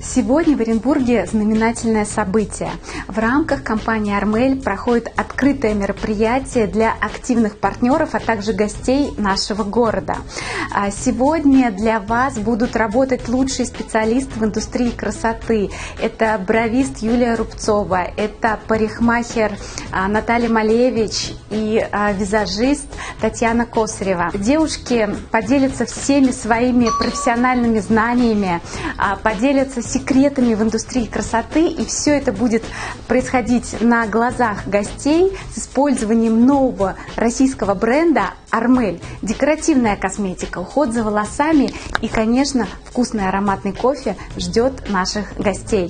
Сегодня в Оренбурге знаменательное событие. В рамках компании «Армель» проходит открытое мероприятие для активных партнеров, а также гостей нашего города. Сегодня для вас будут работать лучшие специалисты в индустрии красоты. Это бровист Юлия Рубцова, это парикмахер Наталья Малевич и визажист Татьяна Косарева. Девушки поделятся всеми своими профессиональными знаниями, поделятся секретами в индустрии красоты, и все это будет происходить на глазах гостей с использованием нового российского бренда «Армель». Декоративная косметика, уход за волосами и, конечно, вкусный ароматный кофе ждет наших гостей.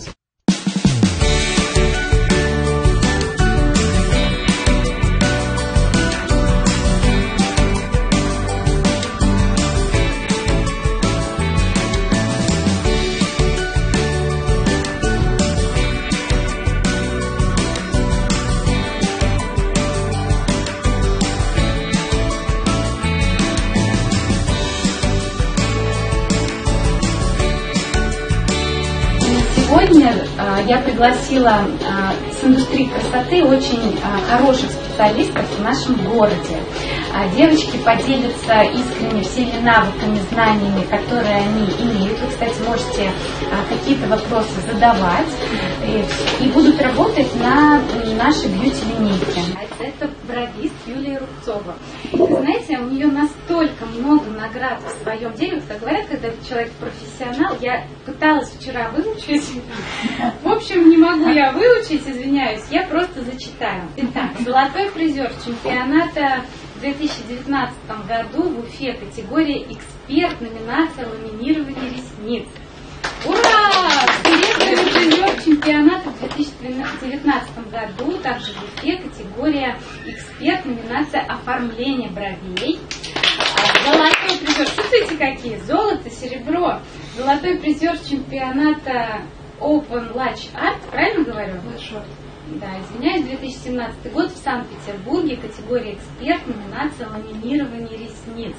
Сегодня я пригласила с индустрии красоты очень хороших специалистов в нашем городе. Девочки поделятся искренне всеми навыками, знаниями, которые они имеют. Вы, кстати, можете какие-то вопросы задавать и будут работать на нашей бьюти-линейке. Это бровист Юлия Рубцова. Знаете, у нее настолько много наград в своем деле. Как говорят, когда человек профессионал, я пыталась вчера выучить. В общем, не могу я выучить, извиняюсь, я просто зачитаю. Итак, золотой призер чемпионата в 2019 году в Уфе, категория «Эксперт», номинация «Ламинирование ресниц». Ура! Серебряный призер чемпионата в 2019 году, также в Уфе, категория «Эксперт», номинация «Оформление бровей». Золотой призер, смотрите какие, золото, серебро. Золотой призер чемпионата Open Lash Art, правильно говорю? Lash Art. Да, извиняюсь, 2017 год в Санкт-Петербурге, категория «Эксперт», номинация «Ламинирование ресниц».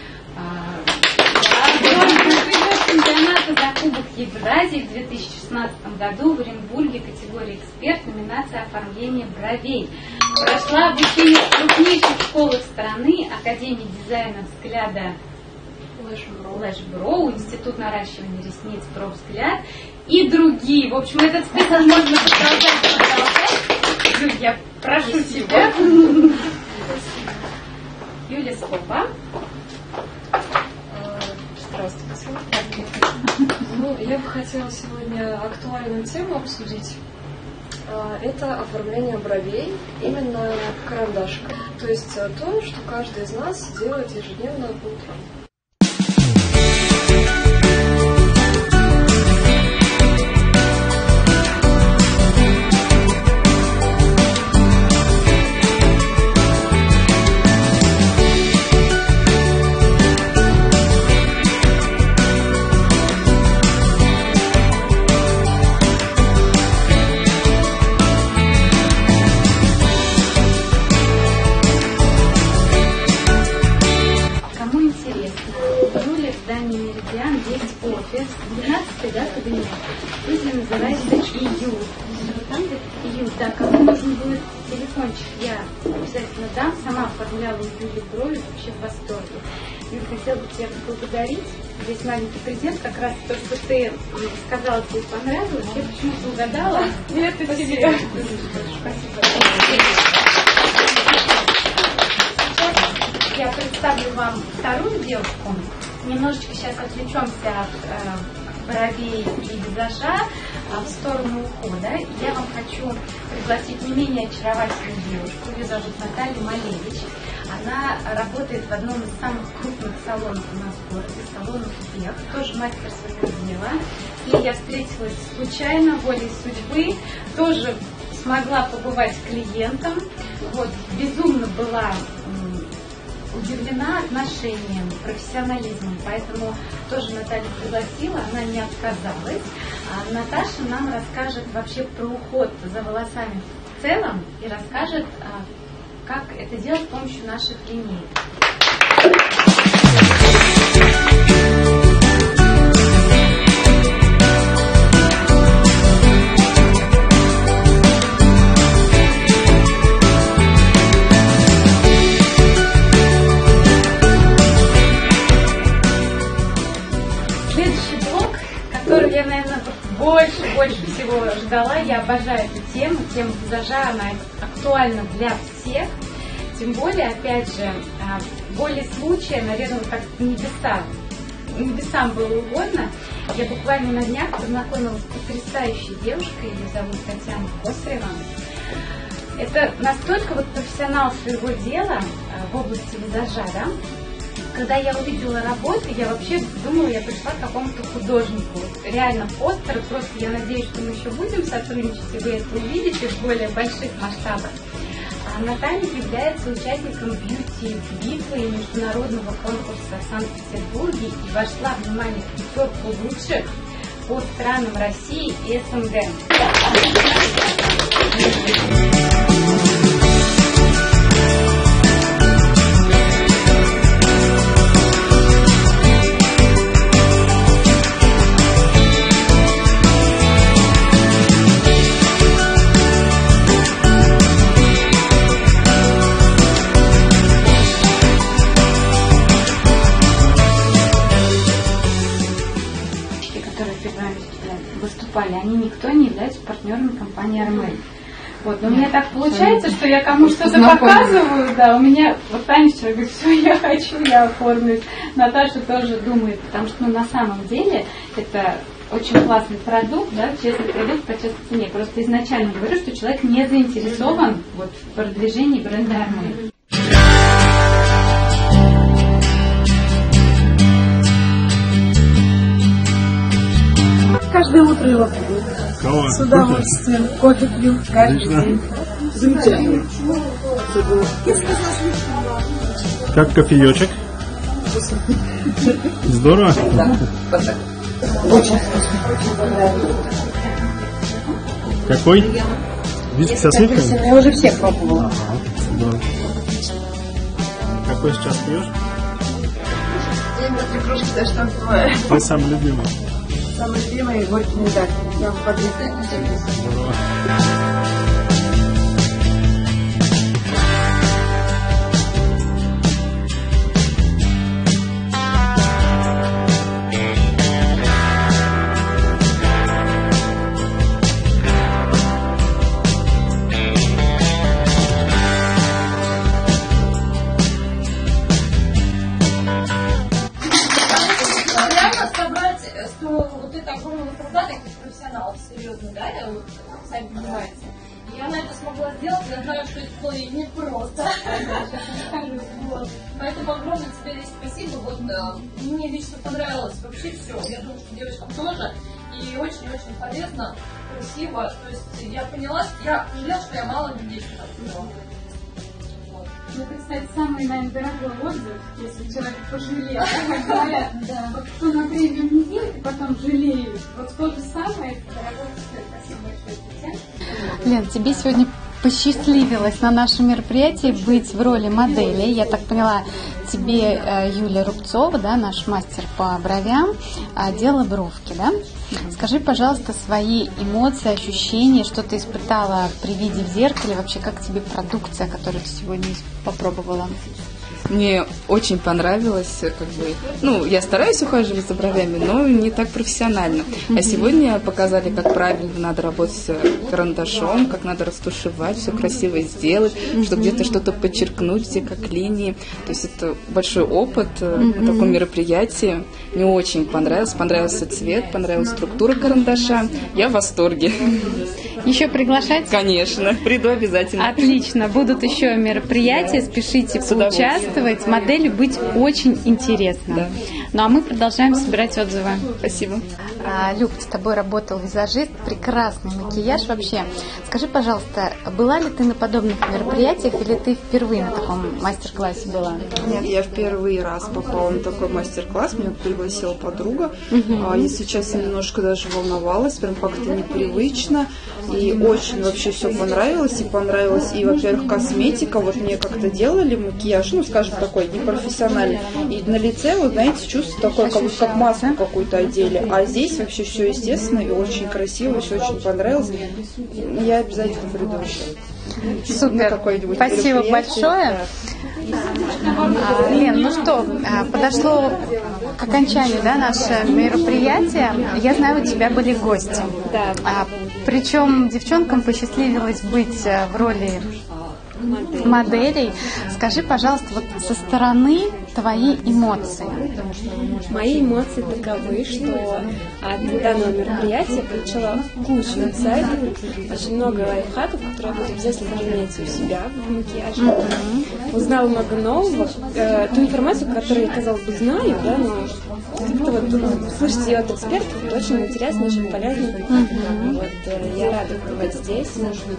Чемпионата за Кубок Евразии в 2016 году в Оренбурге, категория «Эксперт», номинация «Оформление бровей». Прошла обучение в крупнейших школах страны, Академии дизайна «Взгляда» Lash Brow, Институт наращивания ресниц «Профвзгляд» и другие. В общем, этот список можно продолжать. Юль, я прошу тебя. Юля, слово. Здравствуйте. Я бы хотела сегодня актуальную тему обсудить. Это оформление бровей именно карандашиком. То есть то, что каждый из нас делает ежедневно по утрам. Офис, 12-й, да, кабинет. Студия называется «Июль». «Июль», да, кому нужен будет телефончик, я обязательно дам. Сама оформляла у Юли брови, вообще в восторге. Юль, хотела бы тебя поблагодарить. Здесь маленький презент, как раз то, что ты сказала, тебе понравилось. Я почему-то угадала. Нет, это тебе. Спасибо. Сейчас я представлю вам вторую девушку. Немножечко сейчас отвлечемся от бровей и визажа в сторону ухода. Я вам хочу пригласить не менее очаровательную девушку. Ее зовут Наталья Малевич. Она работает в одном из самых крупных салонов у нас в городе, салонов «Вех», тоже мастер своего дела. С ней я встретилась случайно, волей судьбы, тоже смогла побывать клиентом. Вот, безумно была удивлена отношением, профессионализмом, поэтому тоже Наталья пригласила, она не отказалась. А Наташа нам расскажет вообще про уход за волосами в целом и расскажет, как это делать с помощью наших линеек. которую я, наверное, больше всего ждала. Я обожаю эту тему. Тема визажа, она актуальна для всех. Тем более, опять же, волей случая, наверное, как небесам было угодно. Я буквально на днях познакомилась с потрясающей девушкой, ее зовут Татьяна Кострева. Это настолько вот профессионал своего дела в области визажа, да? Когда я увидела работу, я вообще думала, я пришла к какому-то художнику. Вот реально постер, просто я надеюсь, что мы еще будем сотрудничать, и вы это увидите в более больших масштабах. Наталья является участником бьюти-битвы и международного конкурса в Санкт-Петербурге и вошла, внимание, в пятерку лучших по странам России и СНГ. Выступали, они никто не являются партнерами компании Армель. Вот, но у меня так получается, что я кому что-то показываю, да, у меня, вот Таня вчера говорит, все, я хочу, я оформлюсь. Наташа тоже думает, потому что, на самом деле, это очень классный продукт, да, честный продукт по честной цене. Просто изначально говорю, что человек не заинтересован вот, в продвижении бренда Армель. Каждое утро его пью. С удовольствием. Кофе пью каждый день. Замечательно. Как кофеечек? Здорово? Да. Очень вкусно. Какой? Виски со сливками? Я уже всех пробовала. Здорово. Какой сейчас пьешь? Я кружки даже там бываю. Ты самый любимый? Самый любимый горький медаль. Я в подъезде. Здорово. Серьезно, да, я вот, сами понимаете. И она это смогла сделать, я знаю, что это было ей непросто. Вот. Поэтому огромное тебе спасибо. Вот, мне лично понравилось вообще все. Я думаю, что девочкам тоже. И очень-очень полезно, красиво. То есть я поняла, что я жалела, что я мало людей сюда поняла. Ну, это, кстати, самый, наверное, дорогой отзыв, если человек пожалел. Говорят, вот кто на премиум не делает, и потом жалеет. Вот то же самое, это дорогой отзыв. Спасибо большое, Татьяна. Лен, тебе сегодня посчастливилось на нашем мероприятии быть в роли модели. Я так поняла, тебе Юлия Рубцова, да, наш мастер по бровям, делала бровки, да? Скажи, пожалуйста, свои эмоции, ощущения, что ты испытала при виде в зеркале, вообще как тебе продукция, которую ты сегодня попробовала? Мне очень понравилось, как бы, ну, я стараюсь ухаживать за бровями, но не так профессионально. А сегодня показали, как правильно надо работать с карандашом, как надо растушевать, все красиво сделать, что где-то что-то подчеркнуть, где как линии. То есть это большой опыт на таком мероприятии. Мне очень понравилось. Понравился цвет, понравилась структура карандаша. Я в восторге. Еще приглашать? Конечно, приду обязательно. Отлично, будут еще мероприятия, спешите поучаствовать. Модели быть очень интересно. Да. Ну а мы продолжаем собирать отзывы. Спасибо. Люк, с тобой работал визажист, прекрасный макияж вообще. Скажи, пожалуйста, была ли ты на подобных мероприятиях или ты впервые на таком мастер-классе была? Нет, я в первый раз попала на такой мастер-класс, меня пригласила подруга. Если честно, немножко даже волновалась, прям как-то непривычно. И очень вообще все понравилось. И понравилась и, во-первых, косметика. Вот мне как-то делали макияж, ну, скажем, такой непрофессиональный. И на лице, вот знаете, чувство такое, как маску какую-то одели. А здесь вообще все естественно и очень красиво, все очень понравилось. Я обязательно приду еще. Супер, спасибо большое. Лен, ну что, подошло к окончанию, да, наше мероприятие. Я знаю, у тебя были гости. Да. Причем девчонкам посчастливилось быть в роли моделей. Скажи, пожалуйста, вот со стороны твои эмоции. Мои эмоции таковы, что от данного мероприятия получила кучу инсайтов, очень много лайфхаков, которые я буду обязательно применять у себя в макияже. Узнала много нового, ту информацию, которую я, казалось бы, знаю, да, но как-то вот слышать ее от экспертов, это очень интересно, очень полезно. Вот, я рада быть здесь.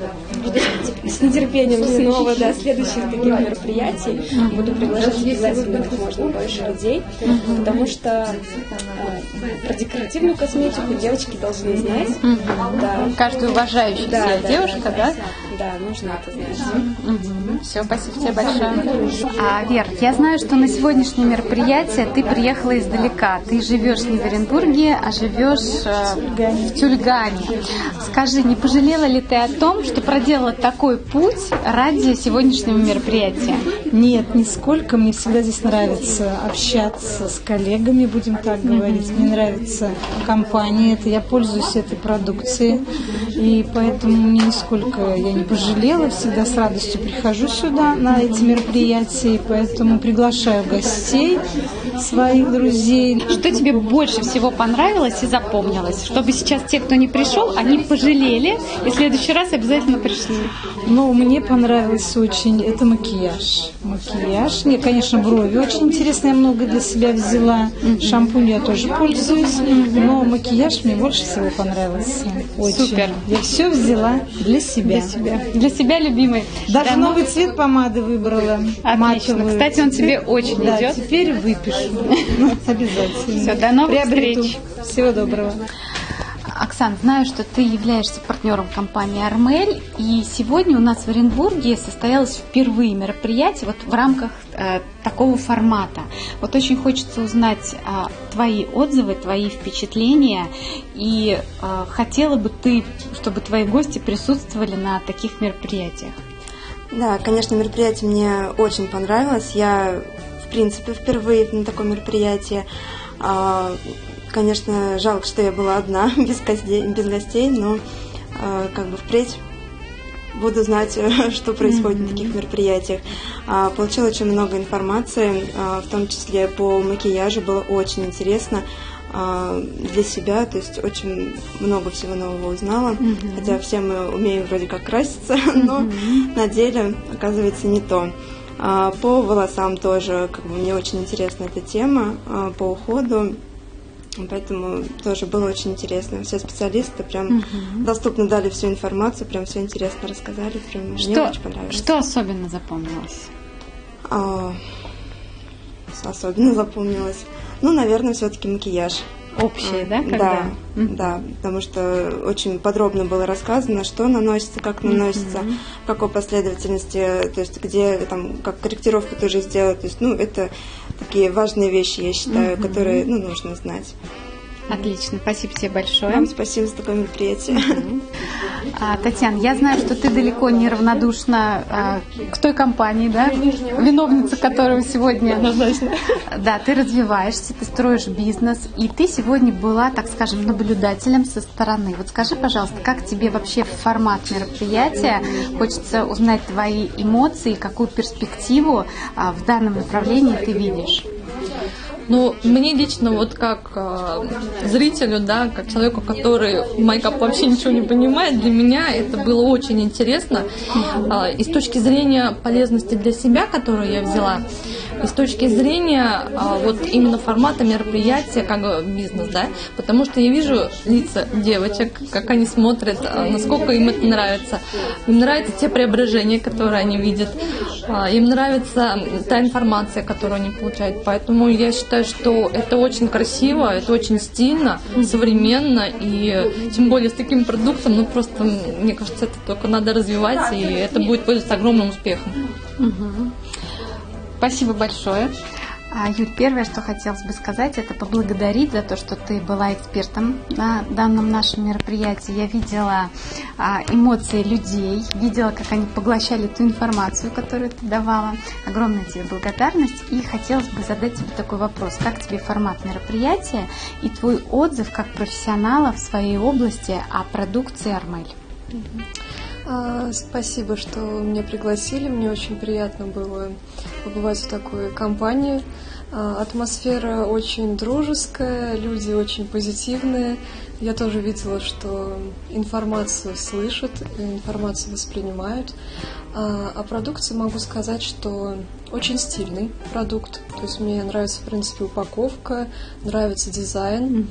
Жду с нетерпением снова, да, следующих таких мероприятий. Буду приглашать обязательно как можно больше людей, потому что про декоративную косметику девочки должны знать. Да. Каждая уважающая себя девушка, да? Да, нужно это знать. Все, спасибо тебе большое. Вер, я знаю, что на сегодняшнее мероприятие ты приехала издалека. Ты живешь не в Оренбурге, а живешь в Тюльгане. Скажи, не пожалела ли ты о том, что проделала такой путь ради сегодняшнего мероприятия? Нет, нисколько. Мне всегда здесь нравится общаться с коллегами, будем так говорить. Мне нравится компания, это я пользуюсь этой продукцией, и поэтому мне нисколько я не пожалела, всегда с радостью прихожу сюда на эти мероприятия, и поэтому приглашаю гостей, своих друзей. Что тебе больше всего понравилось и запомнилось? Чтобы сейчас те, кто не пришел, они пожалели и в следующий раз обязательно пришли. Но мне понравилось очень, это макияж. Макияж. Мне, конечно, брови очень интересно, я много для себя взяла. Шампунь я тоже пользуюсь, но макияж мне больше всего понравился. Очень. Супер. Я все взяла для себя. Для себя любимый. Даже новый цвет помады выбрала. Отлично. Матовую. Кстати, он тебе очень да, идет. Теперь выпишу. Обязательно. Все, до новых Приобрету. встреч. Всего доброго. Оксан, знаю, что ты являешься партнером компании «Армель», и сегодня у нас в Оренбурге состоялось впервые мероприятие вот в рамках такого формата. Вот очень хочется узнать твои отзывы, твои впечатления, и хотела бы ты, чтобы твои гости присутствовали на таких мероприятиях. Да, конечно, мероприятие мне очень понравилось. Я, в принципе, впервые на таком мероприятии. Конечно, жалко, что я была одна, без гостей, но как бы впредь буду знать, что происходит на таких мероприятиях. Получила очень много информации, в том числе по макияжу, было очень интересно для себя, то есть очень много всего нового узнала, хотя все мы умеем вроде как краситься, но на деле оказывается не то. По волосам тоже, как бы мне очень интересна эта тема, по уходу. Поэтому тоже было очень интересно. Все специалисты прям доступно дали всю информацию, прям все интересно рассказали. Прям мне очень понравилось. Что особенно запомнилось? Особенно запомнилось? Ну, наверное, все-таки макияж. Общий, да? Да, потому что очень подробно было рассказано, что наносится, как наносится, в какой последовательности, то есть где там, как корректировку тоже сделать. То есть, ну, это такие важные вещи, я считаю, которые, ну, нужно знать. Отлично, спасибо тебе большое. Вам спасибо за такое мероприятие. Татьяна, я знаю, что ты далеко не равнодушна к той компании, да, виновница которой сегодня. Да, ты развиваешься, ты строишь бизнес, и ты сегодня была, так скажем, наблюдателем со стороны. Вот скажи, пожалуйста, как тебе вообще формат мероприятия? Хочется узнать твои эмоции, какую перспективу в данном направлении ты видишь. Ну, мне лично, вот как зрителю, да, как человеку, который в мейкап вообще ничего не понимает, для меня это было очень интересно. И с точки зрения полезности для себя, которую я взяла, и с точки зрения вот именно формата мероприятия, как бизнес, да, потому что я вижу лица девочек, как они смотрят, насколько им это нравится. Им нравятся те преображения, которые они видят, им нравится та информация, которую они получают. Поэтому я считаю, что это очень красиво, это очень стильно, современно, и тем более с таким продуктом, ну просто, мне кажется, это только надо развивать, и это будет пользоваться огромным успехом. Спасибо большое. Юль, первое, что хотелось бы сказать, это поблагодарить за то, что ты была экспертом на данном нашем мероприятии. Я видела эмоции людей, видела, как они поглощали ту информацию, которую ты давала. Огромная тебе благодарность. И хотелось бы задать тебе такой вопрос. Как тебе формат мероприятия и твой отзыв как профессионала в своей области о продукции Армель? Спасибо, что меня пригласили. Мне очень приятно было побывать в такой компании. Атмосфера очень дружеская, люди очень позитивные. Я тоже видела, что информацию слышат, информацию воспринимают. О продукции могу сказать, что очень стильный продукт. То есть мне нравится, в принципе, упаковка, нравится дизайн.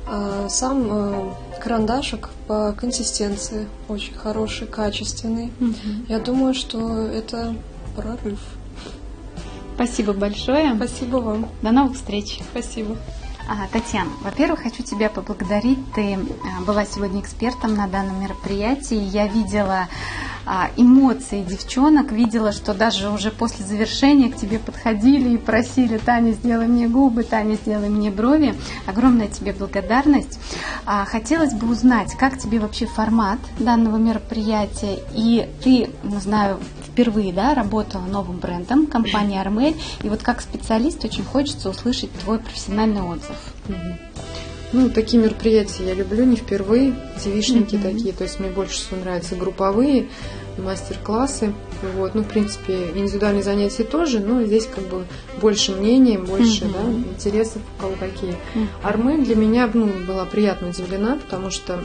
Сам карандашик по консистенции очень хороший, качественный. Я думаю, что это прорыв. Спасибо большое. Спасибо вам. До новых встреч. Спасибо. Татьяна, во-первых, хочу тебя поблагодарить. Ты была сегодня экспертом на данном мероприятии. Я видела эмоции девчонок, видела, что даже уже после завершения к тебе подходили и просили: Таня, сделай мне губы, Таня, сделай мне брови. Огромная тебе благодарность. Хотелось бы узнать, как тебе вообще формат данного мероприятия. И ты, знаю, впервые, да, работала новым брендом компании Армель. И вот как специалист очень хочется услышать твой профессиональный отзыв. Ну, такие мероприятия я люблю не впервые, девичники такие, то есть мне больше всего нравятся групповые мастер-классы. Вот. Ну, в принципе, индивидуальные занятия тоже, но здесь как бы больше мнений, больше да, интересов, у кого какие. Армель для меня была приятно удивлена, потому что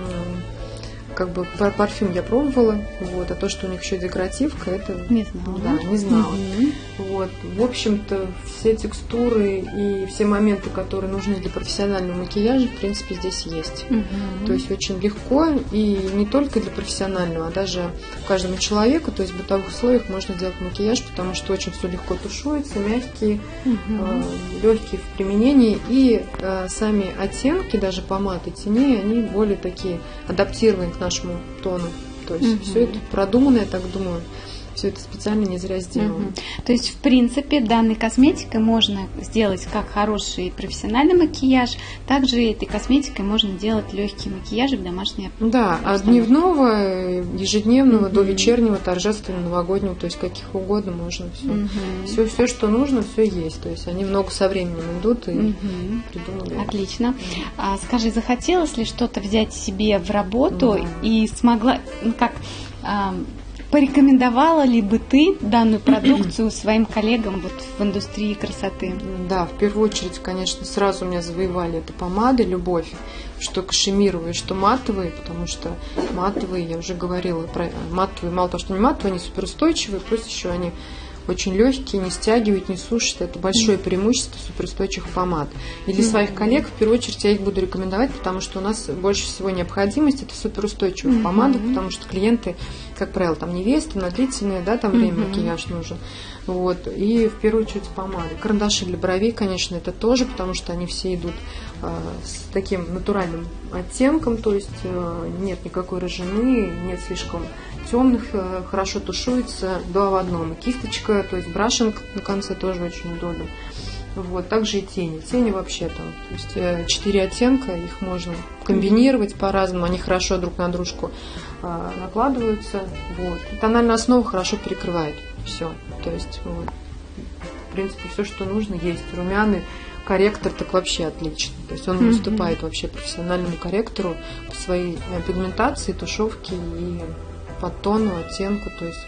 как бы парфюм я пробовала, вот, а то, что у них еще декоративка, это не знала. Да, не знала. Вот. В общем-то, все текстуры и все моменты, которые нужны для профессионального макияжа, в принципе, здесь есть. То есть очень легко, и не только для профессионального, а даже каждому человеку, то есть в бытовых условиях можно делать макияж, потому что очень все легко тушуется, мягкие, легкие в применении, и сами оттенки, даже помады, теней, они более такие адаптированы к нашему тону. То есть все это продумано, я так думаю. Все это специально не зря сделано. То есть, в принципе, данной косметикой можно сделать как хороший профессиональный макияж, также этой косметикой можно делать легкие макияжи в домашней обстановке. Да, от дневного, ежедневного до вечернего, торжественного, новогоднего, то есть каких угодно можно все. Все, что нужно, все есть. То есть они много со временем идут и придумали. Отлично. Скажи, захотелось ли что-то взять себе в работу и смогла, порекомендовала ли бы ты данную продукцию своим коллегам вот в индустрии красоты? Да, в первую очередь, конечно, сразу меня завоевали это помады, любовь, что кашемировые, что матовые, потому что матовые, я уже говорила про матовые, мало того, что не матовые, они суперустойчивые, плюс еще они очень легкие, не стягивают, не сушат. Это большое преимущество суперустойчивых помад. И для своих коллег, в первую очередь, я их буду рекомендовать, потому что у нас больше всего необходимость это в суперустойчивых помадах, потому что клиенты, как правило, там невесты, на длительное, да, там время макияж нужен. Вот. И в первую очередь помады. Карандаши для бровей, конечно, это тоже, потому что они все идут с таким натуральным оттенком, то есть нет никакой рыжины, нет слишком темных, хорошо тушуется, два в одном. И кисточка, то есть брашинг на конце тоже очень удобен. Вот, также и тени. Тени вообще там, то есть 4 оттенка, их можно комбинировать по-разному, они хорошо друг на дружку накладываются. Вот. И тональная основа хорошо перекрывает все. То есть, вот, в принципе, все, что нужно, есть. Румяный корректор так вообще отлично. То есть он выступает вообще профессиональному корректору по своей пигментации, тушевке и по тону, оттенку. То есть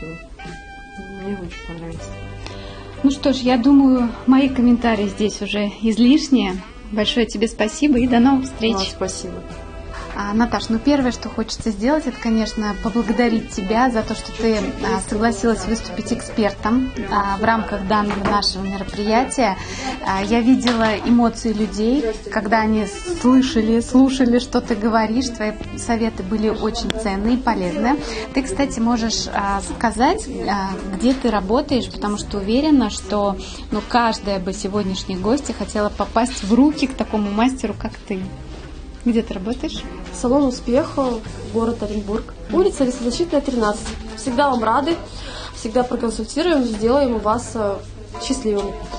мне очень понравится. Ну что ж, я думаю, мои комментарии здесь уже излишние. Большое тебе спасибо и до новых встреч. Спасибо. Наташ, первое, что хочется сделать, это, конечно, поблагодарить тебя за то, что ты согласилась выступить экспертом в рамках данного нашего мероприятия. Я видела эмоции людей, когда они слушали, что ты говоришь. Твои советы были очень ценные и полезные. Ты, кстати, можешь сказать, где ты работаешь, потому что уверена, что каждая бы сегодняшняя гостья хотела попасть в руки к такому мастеру, как ты. Где ты работаешь? Салон «Успех», город Оренбург. Улица Лесозащитная, 13. Всегда вам рады, всегда проконсультируем, сделаем вас счастливыми.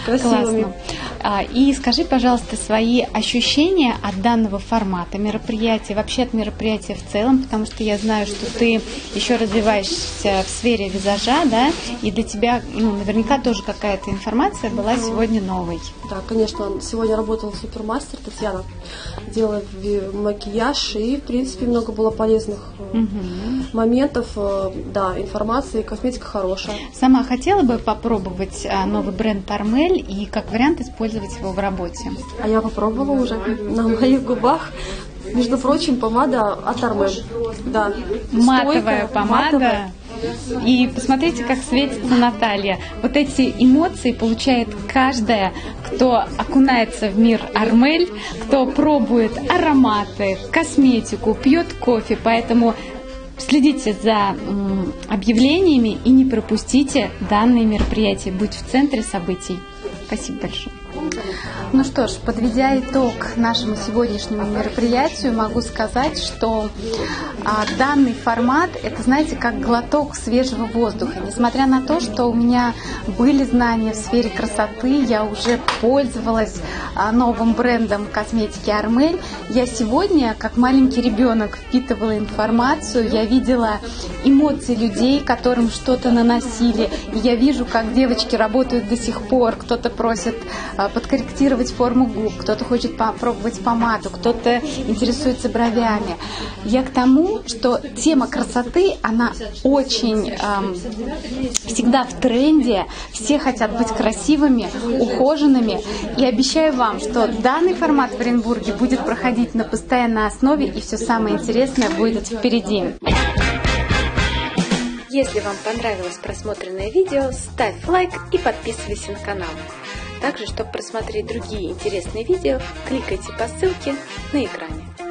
красивыми. Классно. И скажи, пожалуйста, свои ощущения от данного формата мероприятия, вообще от мероприятия в целом, потому что я знаю, что ты еще развиваешься в сфере визажа, да, и для тебя, наверняка тоже какая-то информация была сегодня новой. Да, конечно, сегодня работала супермастер Татьяна, делала макияж, и, в принципе, много было полезных моментов, да, информации, косметика хорошая. Сама хотела бы попробовать новый бренд Армель и как вариант использовать его в работе? А я попробовала уже на моих губах. Между прочим, помада от Армель. Да. Матовая помада. И посмотрите, как светится Наталья. Вот эти эмоции получает каждая, кто окунается в мир Армель, кто пробует ароматы, косметику, пьет кофе. Поэтому следите за объявлениями и не пропустите данные мероприятия. Будь в центре событий. Спасибо большое. Ну что ж, подведя итог нашему сегодняшнему мероприятию, могу сказать, что данный формат, это, знаете, как глоток свежего воздуха. Несмотря на то, что у меня были знания в сфере красоты, я уже пользовалась новым брендом косметики Армель, я сегодня, как маленький ребенок, впитывала информацию, я видела эмоции людей, которым что-то наносили, и я вижу, как девочки работают до сих пор, кто-то просит подкорректировать форму губ, кто-то хочет попробовать помаду, кто-то интересуется бровями. Я к тому, что тема красоты, она очень всегда в тренде, все хотят быть красивыми, ухоженными, и обещаю вам, что данный формат в Оренбурге будет проходить на постоянной основе, и все самое интересное будет впереди. Если вам понравилось просмотренное видео, ставь лайк и подписывайся на канал. Также, чтобы просмотреть другие интересные видео, кликайте по ссылке на экране.